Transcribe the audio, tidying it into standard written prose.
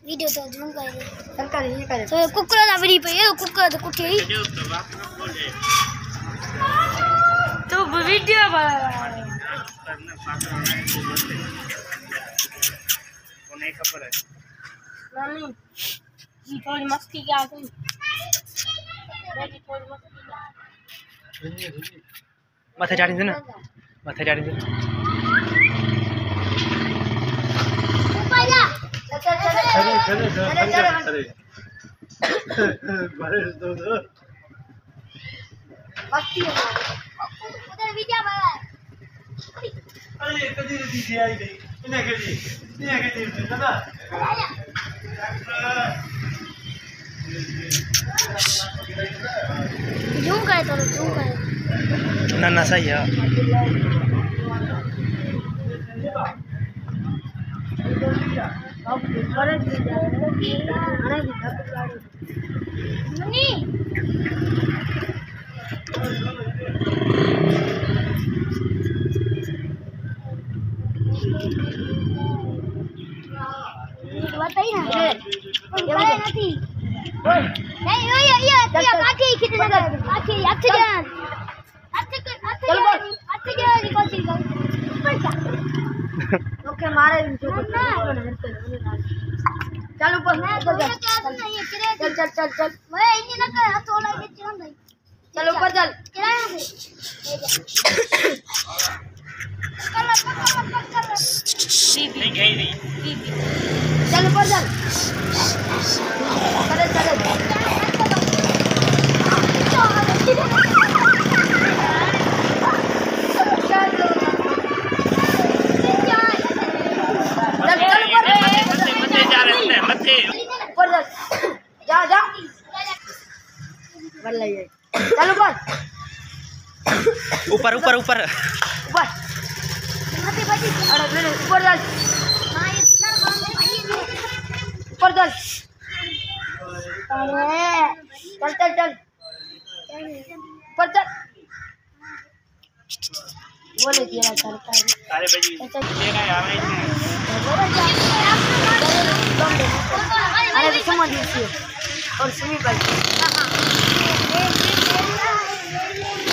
video तो zoom कर दे सरकार ये करे तो कुकर ना बड़ी पे ये कुकर तो कुठे ही तो वीडियो नहीं खबर है नानी ये थोड़ी मस्ती क्या तुम थोड़ी मस्ती माथे चाड़ी दे ना माथे चाड़ी दे चले मारे दो मस्ती है उधर वीडियो बना अरे कदी दी आई नहीं इन्हें कदी ना जूम कर तो जूम कर ना सही है मनी बताइए ना ये नहीं नहीं ये काठी खींच लगा काठी अच्छे जान अच्छे जान कोशिश कर ओके मारे चल ऊपर चल मैं इन्हीं ना कर थोड़ा ये चल भाई चल ऊपर चल नहीं गई नहीं चल ऊपर चल जा जा चल ऊपर ऊपर ऊपर ऊपर ऊपर अरे ऊपर चल ऊपर चल चल चल चल ऊपर चल बोले किया सरकार सारे बजी लेना यार अरे समझ लीजिए और सुनी भाई